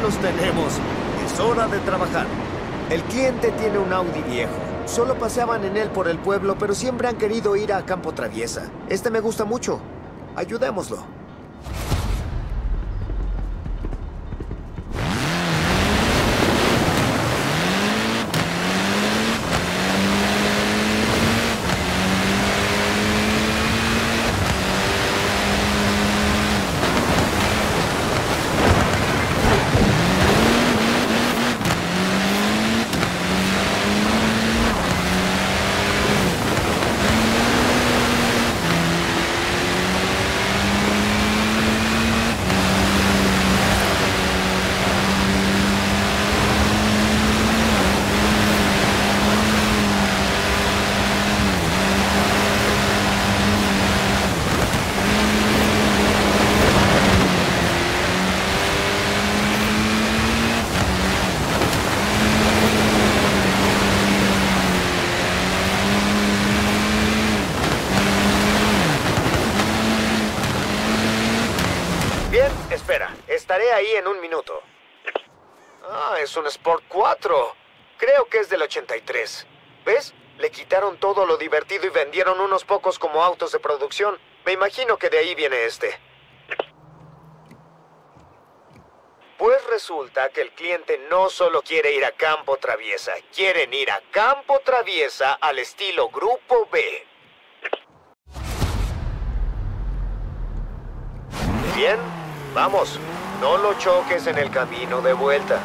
los tenemos. Es hora de trabajar. El cliente tiene un Audi viejo. Solo paseaban en él por el pueblo, pero siempre han querido ir a Campo Traviesa. Este me gusta mucho. Ayudémoslo. Bien, espera. Estaré ahí en un minuto. Ah, es un Sport 4. Creo que es del 83. ¿Ves? Le quitaron todo lo divertido y vendieron unos pocos como autos de producción. Me imagino que de ahí viene este. Pues resulta que el cliente no solo quiere ir a Campo Traviesa, quieren ir a Campo Traviesa al estilo Grupo B. Bien, vamos. No lo choques en el camino de vuelta.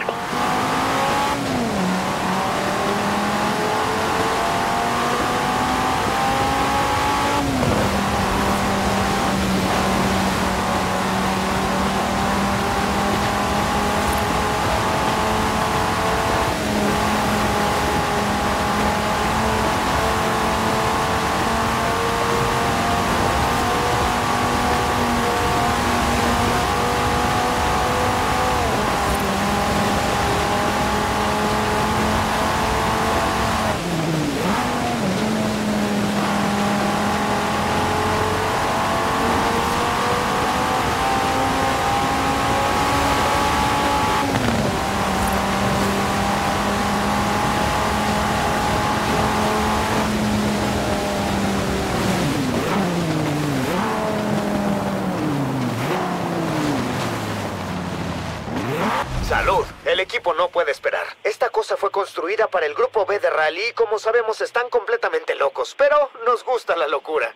¡Salud! El equipo no puede esperar. Esta cosa fue construida para el Grupo B de Rally y como sabemos están completamente locos, pero nos gusta la locura.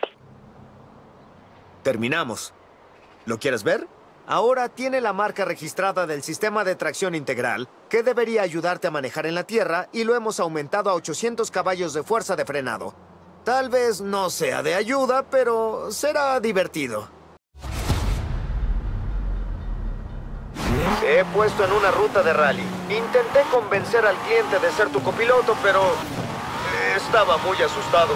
Terminamos. ¿Lo quieres ver? Ahora tiene la marca registrada del sistema de tracción integral, que debería ayudarte a manejar en la tierra, y lo hemos aumentado a 800 caballos de fuerza de frenado. Tal vez no sea de ayuda, pero será divertido. Te he puesto en una ruta de rally. Intenté convencer al cliente de ser tu copiloto, pero estaba muy asustado.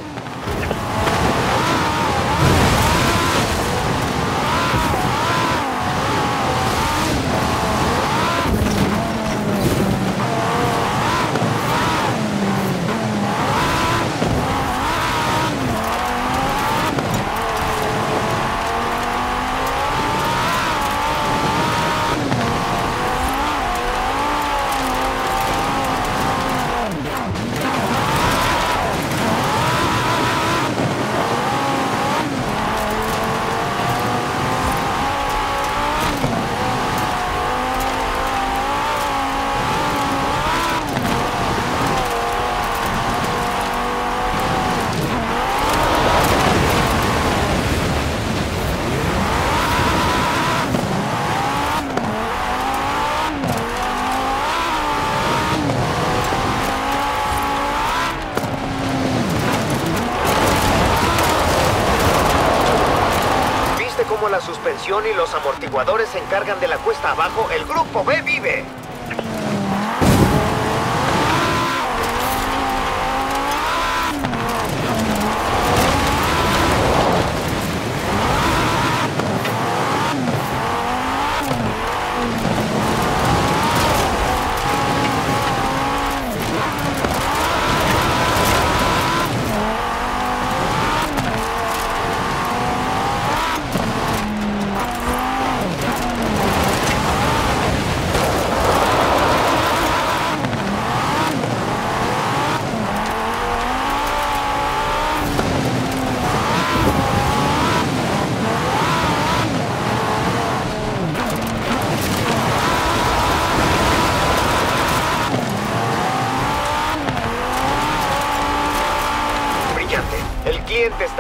Como la suspensión y los amortiguadores se encargan de la cuesta abajo, el Grupo B vive.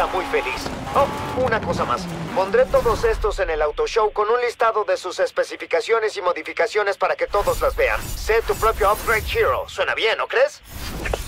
está muy feliz. Oh, una cosa más. Pondré todos estos en el Auto Show con un listado de sus especificaciones y modificaciones para que todos las vean. Sé tu propio Upgrade Hero. Suena bien, ¿no crees?